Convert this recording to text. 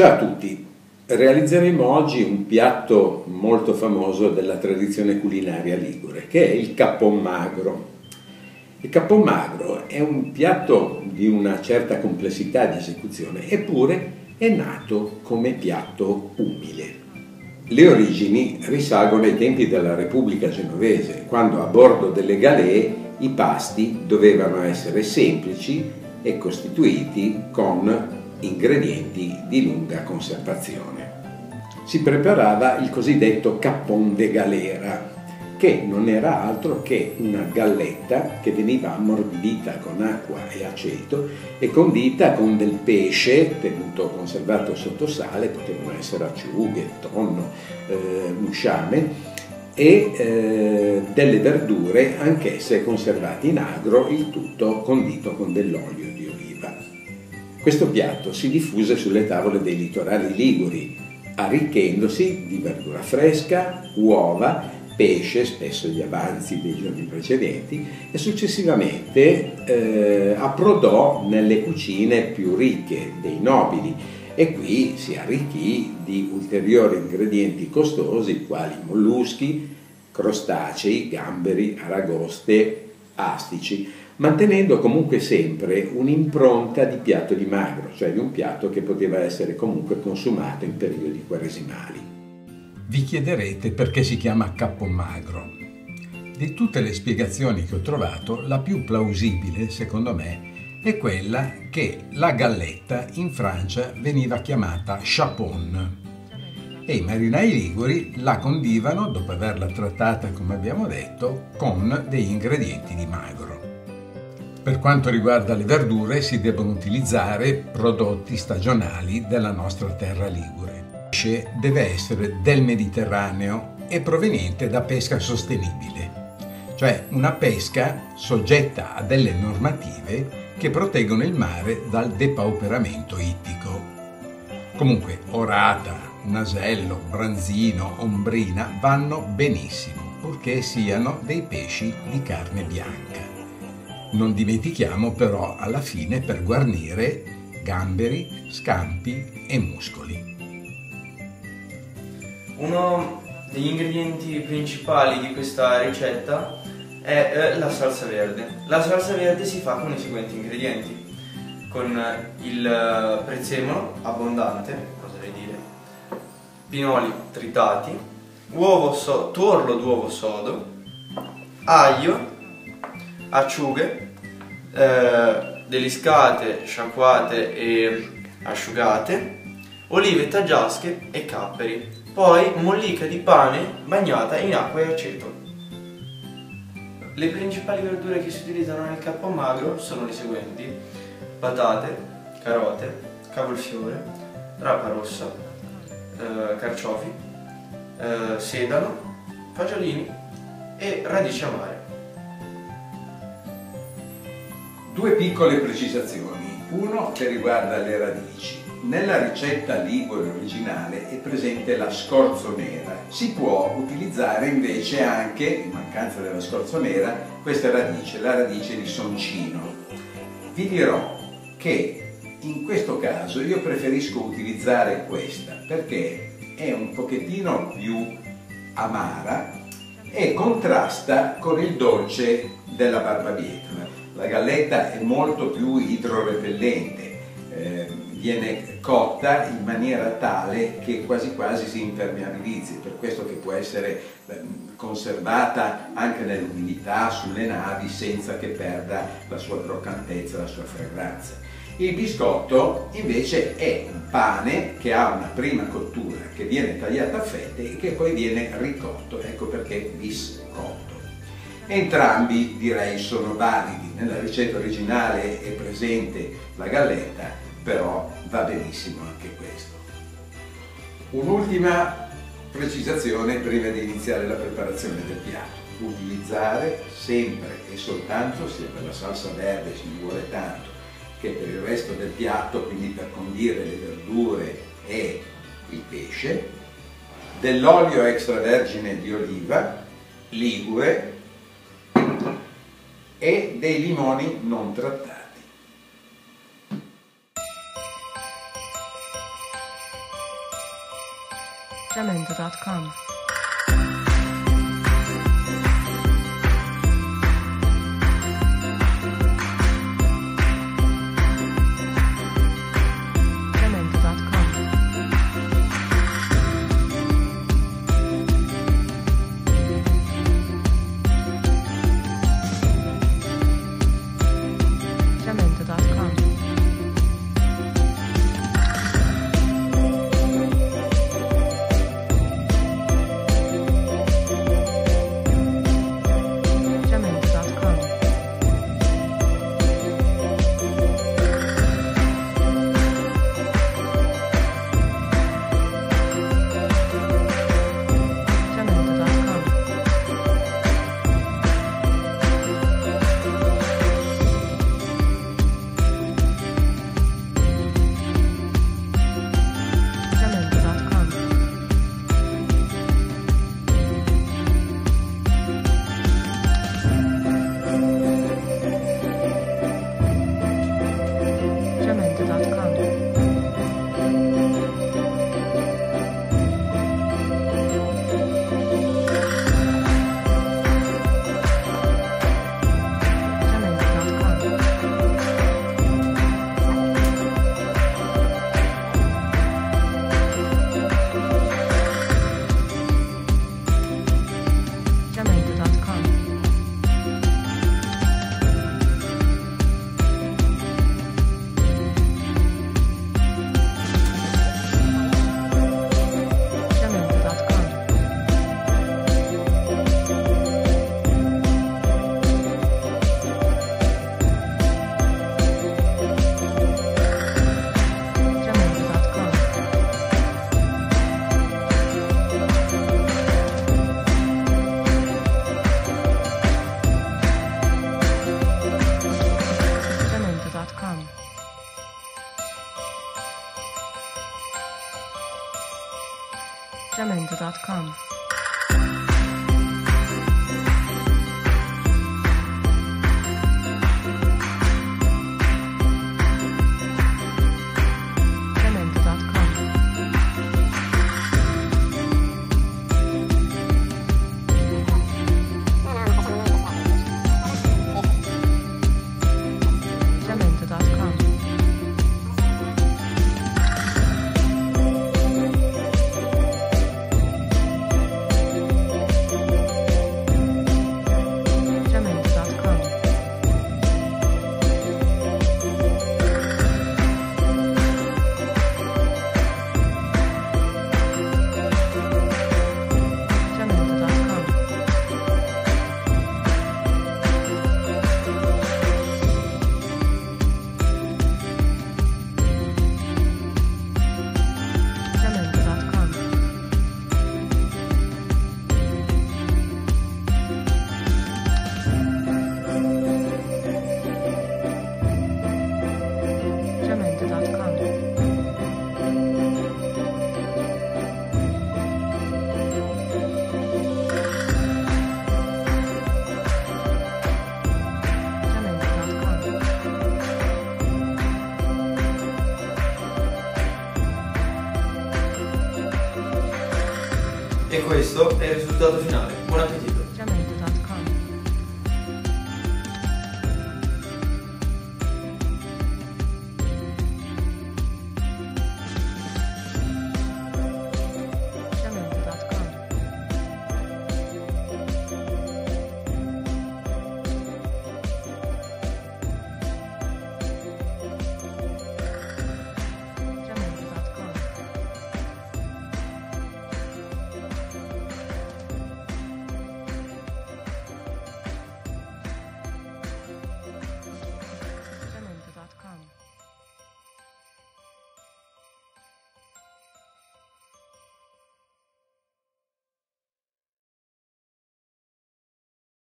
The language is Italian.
Ciao a tutti, realizzeremo oggi un piatto molto famoso della tradizione culinaria ligure, che è il cappon magro. Il cappon magro è un piatto di una certa complessità di esecuzione, eppure è nato come piatto umile. Le origini risalgono ai tempi della Repubblica Genovese, quando a bordo delle galee i pasti dovevano essere semplici e costituiti con ingredienti di lunga conservazione. Si preparava il cosiddetto cappon de galera, che non era altro che una galletta che veniva ammorbidita con acqua e aceto e condita con del pesce tenuto conservato sotto sale, potevano essere acciughe, tonno, musciame, e delle verdure anch'esse conservate in agro, il tutto condito con dell'olio di oliva. Questo piatto si diffuse sulle tavole dei litorali liguri, arricchendosi di verdura fresca, uova, pesce, spesso gli avanzi dei giorni precedenti, e successivamente approdò nelle cucine più ricche dei nobili, e qui si arricchì di ulteriori ingredienti costosi quali molluschi, crostacei, gamberi, aragoste, astici, mantenendo comunque sempre un'impronta di piatto di magro, cioè di un piatto che poteva essere comunque consumato in periodi quaresimali. Vi chiederete perché si chiama cappon magro. Di tutte le spiegazioni che ho trovato, la più plausibile, secondo me, è quella che la galletta in Francia veniva chiamata chapon e i marinai liguri la condivano, dopo averla trattata, come abbiamo detto, con degli ingredienti di magro. Per quanto riguarda le verdure, si devono utilizzare prodotti stagionali della nostra terra ligure. Il pesce deve essere del Mediterraneo e proveniente da pesca sostenibile, cioè una pesca soggetta a delle normative che proteggono il mare dal depauperamento ittico. Comunque orata, nasello, branzino, ombrina vanno benissimo, purché siano dei pesci di carne bianca. Non dimentichiamo però alla fine, per guarnire, gamberi, scampi e muscoli. Uno degli ingredienti principali di questa ricetta è la salsa verde. La salsa verde si fa con i seguenti ingredienti: con il prezzemolo abbondante, oserei dire, pinoli tritati, tuorlo d'uovo sodo, aglio, acciughe, deliscate, sciacquate e asciugate, olive taggiasche e capperi. Poi mollica di pane bagnata in acqua e aceto. Le principali verdure che si utilizzano nel cappon magro sono le seguenti: patate, carote, cavolfiore, rapa rossa, carciofi, sedano, fagiolini e radici amare. Due piccole precisazioni, uno che riguarda le radici. Nella ricetta ligure originale è presente la scorzonera. Si può utilizzare invece anche, in mancanza della scorzonera, questa radice, la radice di soncino. Vi dirò che in questo caso io preferisco utilizzare questa perché è un pochettino più amara e contrasta con il dolce della barbabietola. La galletta è molto più idrorepellente, viene cotta in maniera tale che quasi quasi si impermeabilizzi, per questo che può essere conservata anche nell'umidità sulle navi senza che perda la sua croccantezza, la sua fragranza. Il biscotto invece è un pane che ha una prima cottura, che viene tagliata a fette e che poi viene ricotto, ecco perché biscotto. Entrambi direi sono validi. Nella ricetta originale è presente la galletta, però va benissimo anche questo. Un'ultima precisazione prima di iniziare la preparazione del piatto: utilizzare sempre e soltanto, sia per la salsa verde ci vuole tanto, che per il resto del piatto, quindi per condire le verdure e il pesce, dell'olio extravergine di oliva ligure e dei limoni non trattati. Jamendo.com. Jamendo.com. E questo è il risultato finale. Buon appetito!